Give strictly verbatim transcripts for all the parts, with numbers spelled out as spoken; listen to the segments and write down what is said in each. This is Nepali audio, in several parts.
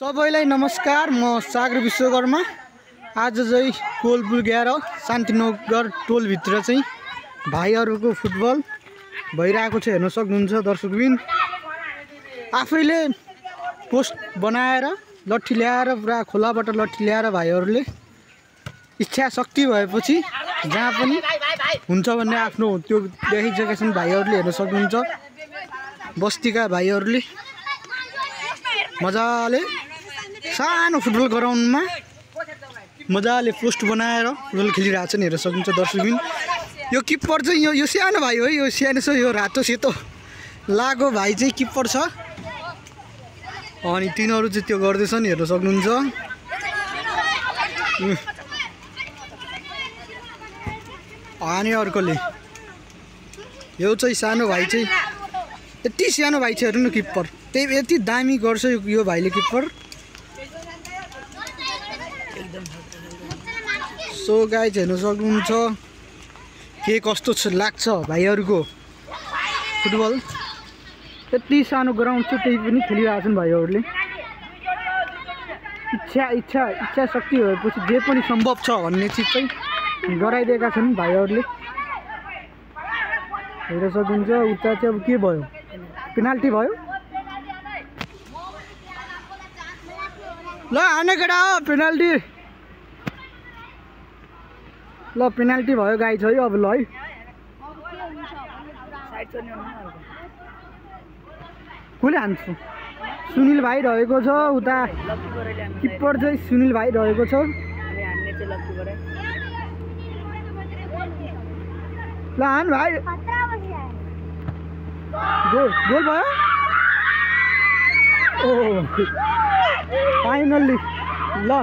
सबैलाई नमस्कार। म सागर विश्वकर्मा। आज चाहिँ कोलपुर गएर शान्तिनगर टोलभित्र चाहिँ भाइहरूको फुटबल भइरहेको छ, हेर्न सक्नुहुन्छ दर्शकबिन। आफैले पोस्ट बनाएर लट्ठी ल्याएर पुरा खोलाबाट लट्ठी ल्याएर भाइहरूले इच्छा शक्ति भएपछि जहाँ पनि हुन्छ भन्ने आफ्नो त्यो देखिसकेका छन् भाइहरूले, हेर्न सक्नुहुन्छ। बस्तीका भाइहरूले मजाले सानो फुटबल ग्राउन्डमा मजाले पोस्ट बनाएर फुटबल खेलिरहेछन्, हेर्न सक्नुहुन्छ दर्शकबिन। यो किप्पर चाहिँ यो यो सानो भाइ हो, यो सानो छ, यो रातो सेतो लागो भाइ चाहिँ किप्पर छ। अनि तिनीहरू चाहिँ त्यो गर्दैछन्, हेर्न सक्नुहुन्छ। अनि अर्कोले यो चाहिँ सानो भाइ चाहिँ यति सानो भाइ छ, हेर्नु न किप्पर, त्यही यति दामी गर्छ यो भाइले किप्पर। सो गाइज हेर्न सक्नुहुन्छ के कस्तो छ लाग्छ भाइहरूको फुटबल। यति सानो ग्राउन्ड छ, त्यही पनि खेलिरहेछन् भाइहरूले। इच्छा इच्छा इच्छा शक्ति भएपछि जे पनि सम्भव छ भन्ने चिज चाहिँ गराइदिएका छन् भाइहरूले, हेर्न सक्नुहुन्छ। उता चाहिँ अब के भयो, पेनाल्टी भयो। ल हाने केटा हो, पेनाल्टी। ल पेनाल्टी भयो गाइज है। अब ल है कसले हान्छ? सुनिल भाइ रहेको छ उता, किप्पर चाहिँ सुनिल भाइ रहेको छ। ल हान भाइ, गोल गोल भयो। ओ फाइनल्ली ल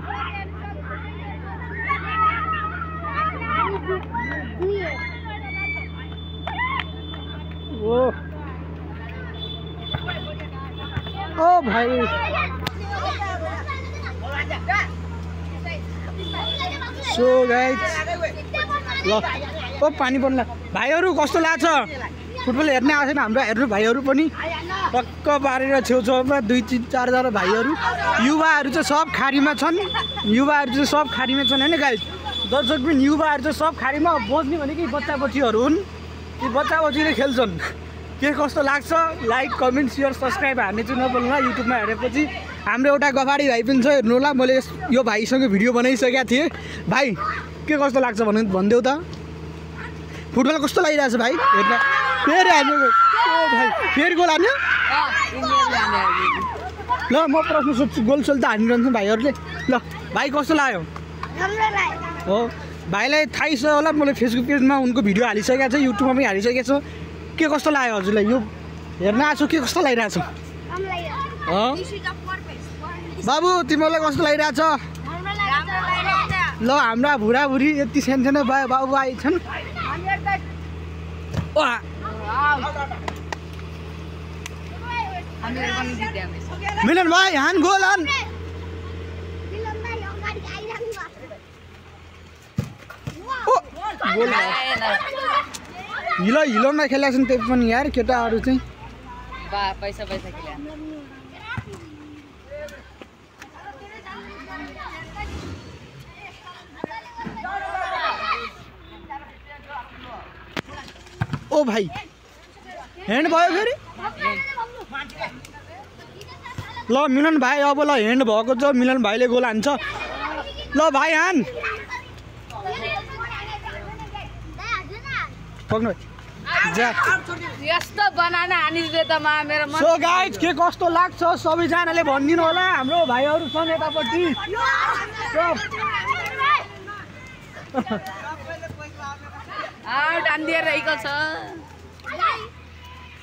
ओ ओ भाइ सो गाइज ल ओ पानी पर्ला। भाइहरू कस्तो लाग्छ फुटबल हेर्ने आएको छैन हाम्रो, हेर्नु भाइहरू पनि टक्क पारेर छेउछाउमा दुई तिन चारजना भाइहरू। युवाहरू चाहिँ सब खाडीमा छन्, युवाहरू चाहिँ सब खाडीमा छन् होइन गाइज। दर्शक पनि युवाहरू चाहिँ सब खाडीमा बस्ने भनेकै बच्चा बच्चीहरू हुन्, ती बच्चा बच्चीले खेल्छन्। के कस्तो लाग्छ लाइक कमेन्ट सेयर सब्सक्राइब हार्ने चाहिँ नबोल्नु। युट्युबमा हेरेपछि हाम्रो एउटा गफाडी भाइ पनि छ, हेर्नु होला। मैले यो भाइसँग भिडियो बनाइसकेका थिएँ। भाइ के कस्तो लाग्छ भने भनिदेऊ त, फुटबल कस्तो लागिरहेछ भाइ हेर्न? फेरि हान्यो भाइ, फेरि गोल हान्यो। ल म प्रश्न सोध्छु, गोल सोल त हानिरहन्छ भाइहरूले। ल भाइ कस्तो लाग्यो? हो भाइलाई थाहै छ होला, मैले फेसबुक पेजमा उनको भिडियो हालिसकेको छ, युट्युबमा पनि हालिसकेको छु। के कस्तो लाग्यो हजुरलाई यो हेर्न आएको? के कस्तो लागिरहेछ बाबु, तिमीलाई कस्तो लागिरहेछ? ल हाम्रा बुढाबुढी यति सानो सानो बाबु आइछन्। मिलन भाइ हान गोल हान। गोल हिलो हिलोमा खेलेको छन् त्यही पनि यार केटाहरू चाहिँ। पैसा पैसा खेले ओ भाइ ह्यान्ड भयो फेरि। ल मिलन भाइ अब ल ह्यान्ड भएको छ, मिलन भाइले गोल हान्छ। ल भाइ हान। पक्नु यस्तो बनाना हानिदिए त मा मेरो मन। सो गाइज के कस्तो लाग्छ सबैजनाले भनिदिनु होला। हाम्रो भाइहरू छन् यतापट्टि आउट हानिदिएर रहेको छ।